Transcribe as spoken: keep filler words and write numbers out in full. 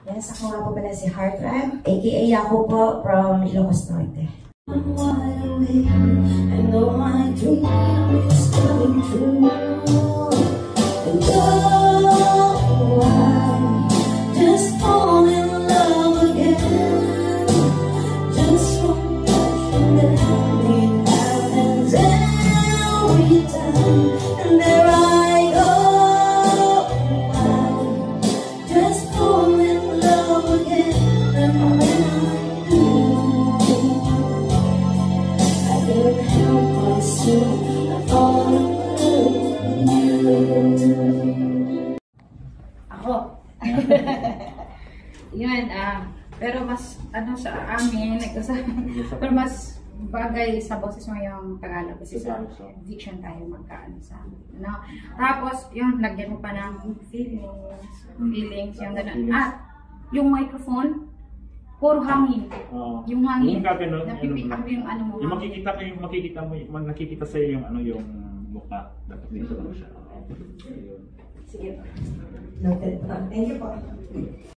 Yes, ako nga po pala si Heartram, aka ako po from Ilocos Norte. I'm wide awake, I know my dream is coming true. And oh, I just fall in love again. Just one passion that we happens every time. And there I go, I just fall in love again. And when I do, I can't help myself, I fall in love with you. Ako. Yun, ah, pero mas, ano sa amin, pero mas bagay sa boses mo yung Tagalog kasi sa diction tayo magkaano sa amin. No? Tapos, yung lagyan mo pa ng feelings, feelings, yung gano'n. At, yung microphone, puro hangin. Uh, yung hangin. Yung gagano, napipick up yung ano mo. Yung makikita ko yung makikita mo, yung nakikita sa yung ano yung mukha. Dapat dito lang siya. Sige. Noted. Thank you po.